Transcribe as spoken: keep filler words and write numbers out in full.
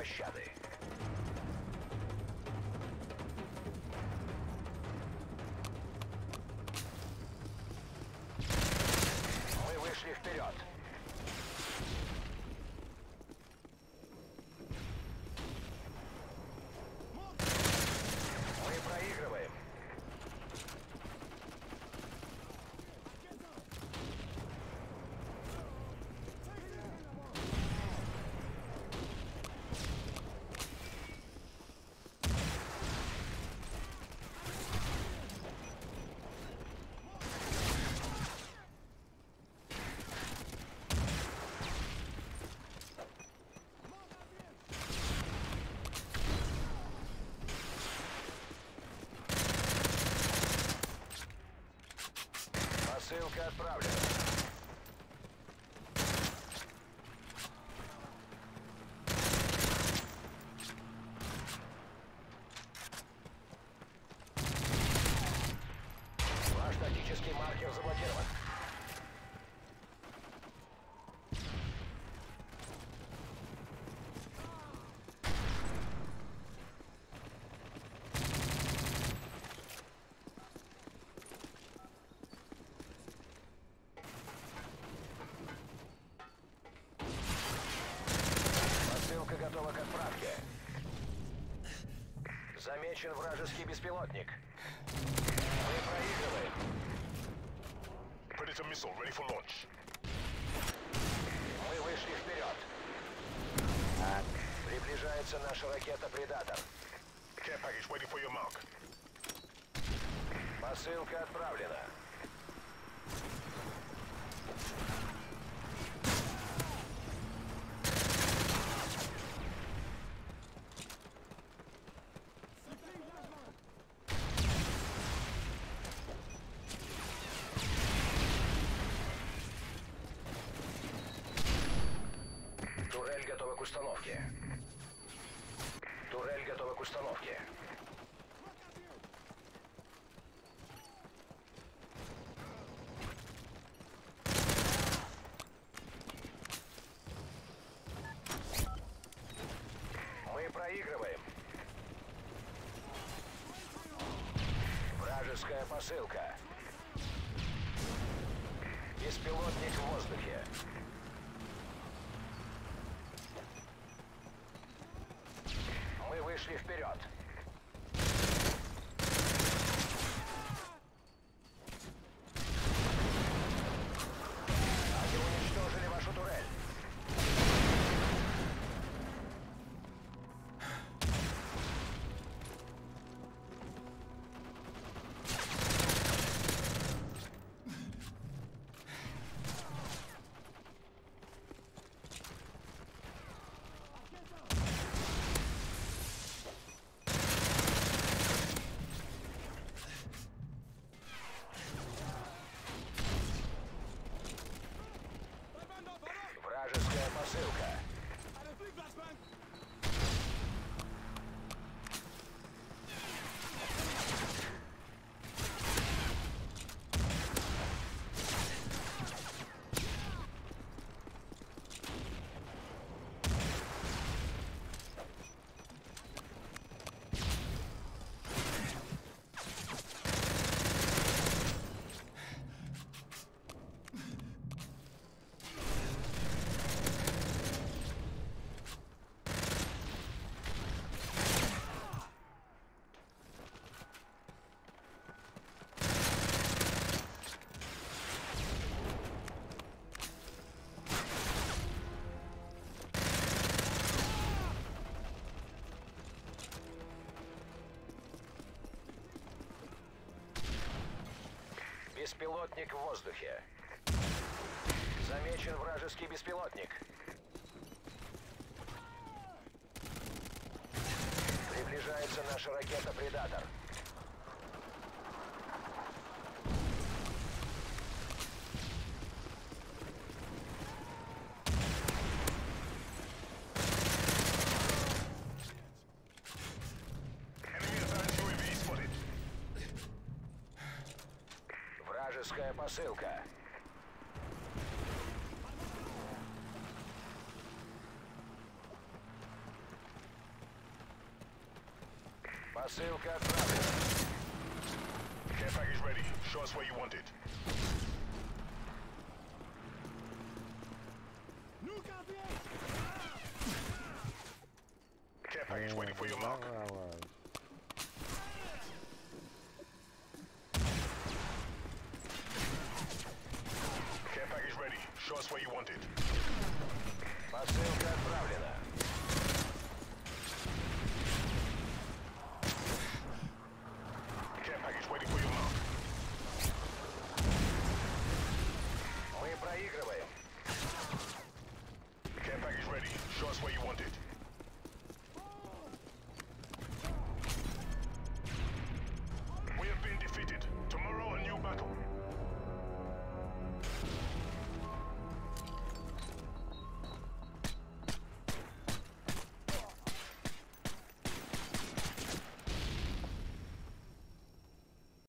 пощады. Мы вышли вперед. Мы проигрываем. Посылка отправлена. Ваш тактический маркер заблокирован. Посылка готова к отправке. Замечен вражеский беспилотник. Мы проигрываем. Predator missile ready for launch. Мы вышли вперед. Приближается наша ракета «Предатор». Care package waiting for your mark. Посылка отправлена. Турель готова к установке. Турель готова к установке. Мы проигрываем. Вражеская посылка. Беспилотник в воздухе. Мы вышли вперед. Они уничтожили вашу турель. Вражеская посылка. Беспилотник в воздухе. Замечен вражеский беспилотник. Приближается наша ракета «Предатор». Вражеская посылка. Посылка отправлена. Care package ready. Show us where you want it. Care package waiting for your mark. Care package ready. Show us where you want it. Посылка отправлена.